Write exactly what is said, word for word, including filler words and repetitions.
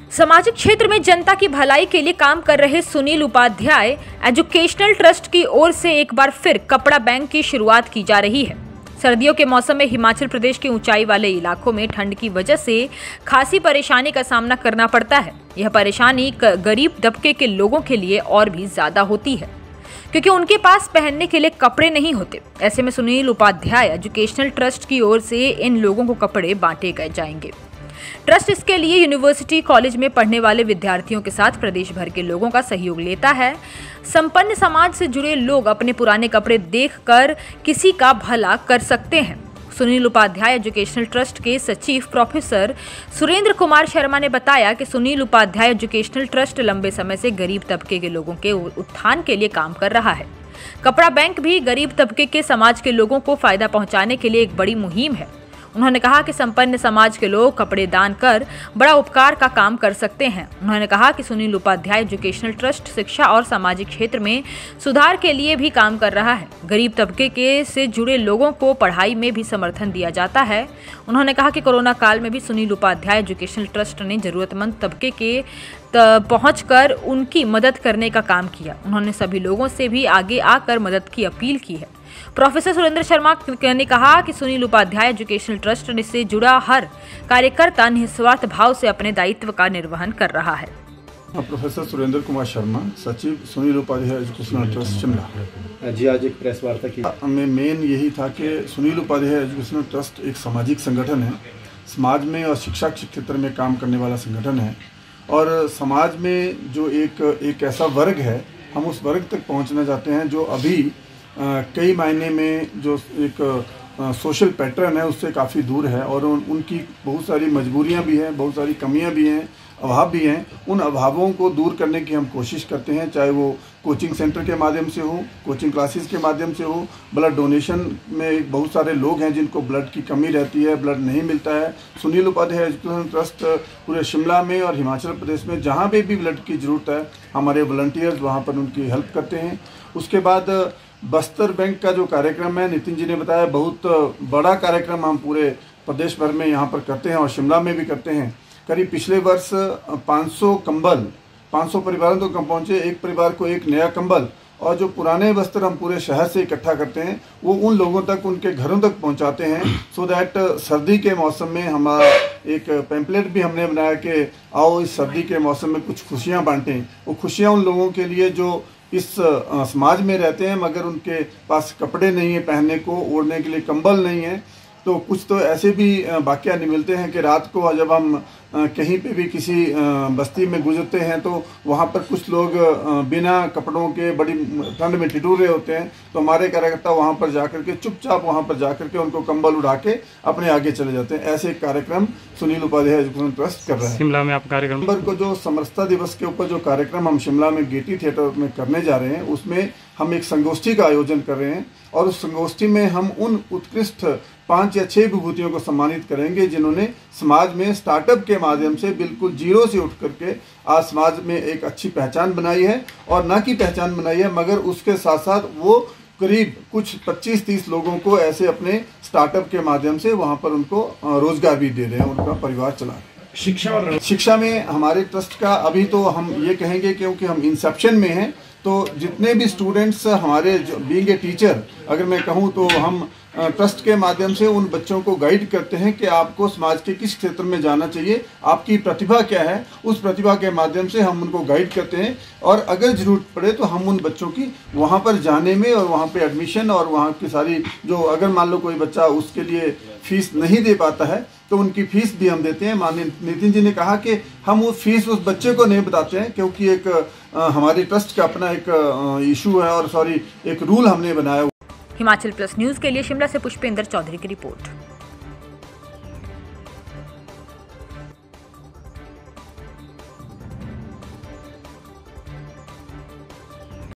सामाजिक क्षेत्र में जनता की भलाई के लिए काम कर रहे सुनील उपाध्याय एजुकेशनल ट्रस्ट की ओर से एक बार फिर कपड़ा बैंक की शुरुआत की जा रही है। सर्दियों के मौसम में हिमाचल प्रदेश के ऊंचाई वाले इलाकों में ठंड की वजह से खासी परेशानी का सामना करना पड़ता है। यह परेशानी गरीब तबके के लोगों के लिए और भी ज्यादा होती है क्योंकि उनके पास पहनने के लिए कपड़े नहीं होते। ऐसे में सुनील उपाध्याय एजुकेशनल ट्रस्ट की ओर से इन लोगों को कपड़े बांटे गए जाएंगे। ट्रस्ट इसके लिए यूनिवर्सिटी कॉलेज में पढ़ने वाले विद्यार्थियों के साथ प्रदेश भर के लोगों का सहयोग लेता है। संपन्न समाज से जुड़े लोग अपने पुराने कपड़े देखकर किसी का भला कर सकते हैं। सुनील उपाध्याय एजुकेशनल ट्रस्ट के सचिव प्रोफेसर सुरेंद्र कुमार शर्मा ने बताया कि सुनील उपाध्याय एजुकेशनल ट्रस्ट लंबे समय से गरीब तबके के लोगों के उत्थान के लिए काम कर रहा है। कपड़ा बैंक भी गरीब तबके के समाज के लोगों को फायदा पहुंचाने के लिए एक बड़ी मुहिम है। उन्होंने कहा कि संपन्न समाज के लोग कपड़े दान कर बड़ा उपकार का काम कर सकते हैं। उन्होंने कहा कि सुनील उपाध्याय एजुकेशनल ट्रस्ट शिक्षा और सामाजिक क्षेत्र में सुधार के लिए भी काम कर रहा है। गरीब तबके के से जुड़े लोगों को पढ़ाई में भी समर्थन दिया जाता है। उन्होंने कहा कि कोरोना काल में भी सुनील उपाध्याय एजुकेशनल ट्रस्ट ने जरूरतमंद तबके के पहुँच कर उनकी मदद करने का काम किया। उन्होंने सभी लोगों से भी आगे आकर मदद की अपील की है। प्रोफेसर सुरेंद्र शर्मा ने कहा कि सुनील उपाध्याय एजुकेशनल ट्रस्ट से जुड़ा हर कार्यकर्ता निस्वार्थ भाव से अपने दायित्व का निर्वहन कर रहा है। प्रोफेसर सुरेंद्र कुमार शर्मा, सचिव सुनील उपाध्याय एजुकेशनल ट्रस्ट शिमला। जी, आज एक प्रेस वार्ता की में मेन यही था कि सुनील उपाध्याय एजुकेशनल ट्रस्ट एक सामाजिक संगठन है, समाज में और शिक्षा के क्षेत्र में काम करने वाला संगठन है और समाज में जो एक एक ऐसा वर्ग है, हम उस वर्ग तक पहुँचना चाहते हैं जो अभी आ, कई मायने में जो एक आ, सोशल पैटर्न है उससे काफ़ी दूर है और उन, उनकी बहुत सारी मजबूरियां भी हैं, बहुत सारी कमियां भी हैं, अभाव भी हैं। उन अभावों को दूर करने की हम कोशिश करते हैं, चाहे वो कोचिंग सेंटर के माध्यम से हो, कोचिंग क्लासेस के माध्यम से हो, ब्लड डोनेशन में बहुत सारे लोग हैं जिनको ब्लड की कमी रहती है, ब्लड नहीं मिलता है। सुनील उपाध्याय एजुकेशन ट्रस्ट पूरे शिमला में और हिमाचल प्रदेश में जहाँ पे भी ब्लड की ज़रूरत है, हमारे वॉलंटियर्स वहाँ पर उनकी हेल्प करते हैं। उसके बाद बस्तर बैंक का जो कार्यक्रम है, नितिन जी ने बताया, बहुत बड़ा कार्यक्रम हम पूरे प्रदेश भर में यहाँ पर करते हैं और शिमला में भी करते हैं। करीब पिछले वर्ष पाँच सौ कंबल पाँच सौ परिवारों तक तो पहुँचे, एक परिवार को एक नया कंबल, और जो पुराने वस्त्र हम पूरे शहर से इकट्ठा करते हैं वो उन लोगों तक, उनके घरों तक पहुंचाते हैं, सो दैट सर्दी के मौसम में हमारा एक पैम्पलेट भी हमने बनाया कि आओ इस सर्दी के मौसम में कुछ खुशियां बांटें। वो खुशियां उन लोगों के लिए जो इस समाज में रहते हैं मगर उनके पास कपड़े नहीं है पहनने को, ओढ़ने के लिए कंबल नहीं है। तो कुछ तो ऐसे भी वाक़या नहीं मिलते हैं कि रात को जब हम कहीं पे भी किसी बस्ती में गुजरते हैं तो वहाँ पर कुछ लोग बिना कपड़ों के बड़ी ठंड में ठिठुर रहे होते हैं, तो हमारे कार्यकर्ता वहाँ पर जाकर के चुपचाप वहाँ पर जाकर के उनको कंबल उड़ा के अपने आगे चले जाते हैं। ऐसे कार्यक्रम सुनील उपाध्याय एजुकेशन ट्रस्ट कर रहा है। शिमला में आप कार्यक्रम नवंबर को जो समरसता दिवस के ऊपर जो कार्यक्रम हम शिमला में गेटी थिएटर में करने जा रहे हैं, उसमें हम एक संगोष्ठी का आयोजन कर रहे हैं और उस संगोष्ठी में हम उन उत्कृष्ट पांच या छह विभूतियों को सम्मानित करेंगे जिन्होंने समाज में स्टार्टअप के माध्यम से बिल्कुल जीरो से उठ करके आज समाज में एक अच्छी पहचान बनाई है, और न की पहचान बनाई है मगर उसके साथ साथ वो करीब कुछ पच्चीस तीस लोगों को ऐसे अपने स्टार्टअप के माध्यम से वहाँ पर उनको रोजगार भी दे रहे हैं, उनका परिवार चला रहे हैं। शिक्षा और शिक्षा में हमारे ट्रस्ट का अभी तो हम ये कहेंगे क्योंकि हम इंसेप्शन में हैं, तो जितने भी स्टूडेंट्स हमारे बीइंग ए टीचर अगर मैं कहूँ तो हम ट्रस्ट के माध्यम से उन बच्चों को गाइड करते हैं कि आपको समाज के किस क्षेत्र में जाना चाहिए, आपकी प्रतिभा क्या है, उस प्रतिभा के माध्यम से हम उनको गाइड करते हैं और अगर ज़रूरत पड़े तो हम उन बच्चों की वहाँ पर जाने में और वहाँ पे एडमिशन और वहाँ की सारी जो, अगर मान लो कोई बच्चा उसके लिए फीस नहीं दे पाता है तो उनकी फीस भी हम देते हैं। माननीय नितिन जी ने कहा कि हम वो फीस उस बच्चे को नहीं बताते हैं क्योंकि एक आ, हमारे ट्रस्ट का अपना एक इशू है और सॉरी एक रूल हमने बनाया। हिमाचल प्लस न्यूज के लिए शिमला से पुष्पेंद्र चौधरी की रिपोर्ट।